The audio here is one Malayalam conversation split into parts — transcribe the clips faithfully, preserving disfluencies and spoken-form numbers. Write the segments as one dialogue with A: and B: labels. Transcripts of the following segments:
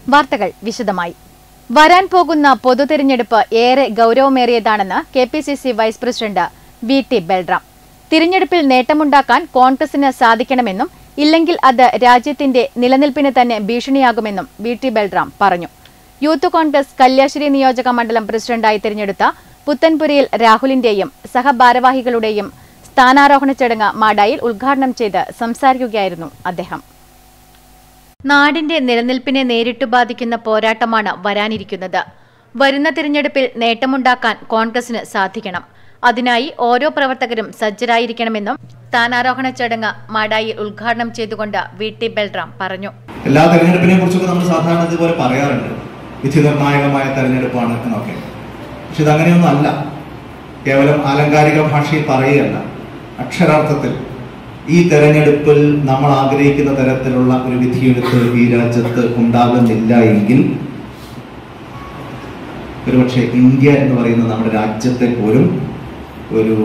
A: വാർത്തകൾ വിശദമായി. വരാൻ പോകുന്ന പൊതുതെരഞ്ഞെടുപ്പ് ഏറെ ഗൌരവമേറിയതാണെന്ന് K P C C vice president V T Balram. തിരഞ്ഞെടുപ്പിൽ നേട്ടമുണ്ടാക്കാൻ കോൺഗ്രസിന് സാധിക്കണമെന്നും ഇല്ലെങ്കിൽ അത് രാജ്യത്തിന്റെ നിലനിൽപ്പിന് തന്നെ ഭീഷണിയാകുമെന്നും വി ടി ബൽറാം പറഞ്ഞു. യൂത്ത് കോൺഗ്രസ് കല്യാശ്ശേരി നിയോജക മണ്ഡലം പ്രസിഡന്റായി തിരഞ്ഞെടുത്ത പുത്തൻപുരയിൽ രാഹുലിന്റെയും സഹഭാരവാഹികളുടെയും സ്ഥാനാരോഹണ ചടങ്ങ് മാടായിൽ ഉദ്ഘാടനം ചെയ്ത് സംസാരിക്കുകയായിരുന്നു അദ്ദേഹം. നാടിന്റെ നിലനിൽപ്പിനെ നേരിട്ടു ബാധിക്കുന്ന പോരാട്ടമാണ് വരാനിരിക്കുന്നത്. വരുന്ന തിരഞ്ഞെടുപ്പിൽ നേട്ടമുണ്ടാക്കാൻ കോൺഗ്രസിന് സാധിക്കണം. അതിനായി ഓരോ പ്രവർത്തകരും സജ്ജരായിരിക്കണമെന്നും സ്ഥാനാരോഹണ ചടങ്ങ് മാടായിൽ ഉദ്ഘാടനം ചെയ്തുകൊണ്ട് വി ടി ബൽറാം പറഞ്ഞു.
B: എല്ലാ തെരഞ്ഞെടുപ്പിനെ കുറിച്ചൊക്കെ നമ്മൾ സാധാരണ ഇതുപോലെ പറയാറുണ്ട്, വിധി നിർണായകമായ തെരഞ്ഞെടുപ്പാണ് എന്നൊക്കെ. പക്ഷെ ഇതങ്ങനെയൊന്നും അല്ല. കേവലം ആലങ്കാരിക ഭാഷയിൽ പറയുകയല്ല, അക്ഷരാർത്ഥത്തിൽ ഈ തെരഞ്ഞെടുപ്പിൽ നമ്മൾ ആഗ്രഹിക്കുന്ന തരത്തിലുള്ള ഒരു വിധിയെഴുത്ത് ഈ രാജ്യത്ത് ഉണ്ടാകുന്നില്ല എങ്കിൽ ഒരുപക്ഷെ ഇന്ത്യ എന്ന് പറയുന്ന നമ്മുടെ രാജ്യത്തെ പോലും ഒരു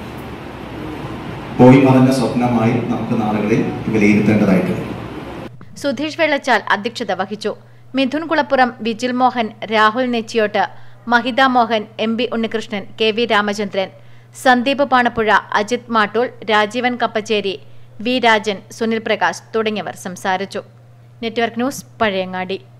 B: പോയി മറഞ്ഞ സ്വപ്നമായി നമുക്ക് നാളുകളിൽ വിലയിരുത്തേണ്ടതായിട്ടുണ്ട്.
A: സുധീഷ് വെള്ളച്ചാൽ അധ്യക്ഷത വഹിച്ചു. Mithun Kulappuram, Vijil Mohan, Rahul Nechiyott, Mahitha Mohan, M B Unnikrishnan, K V Ramachandran, Sandeep Panappuzha, Ajith Mattool, Rajeevan Kappacheri, V Rajan, Sunil Prakash തുടങ്ങിയവർ സംസാരിച്ചു. Network news, Pazhayangadi.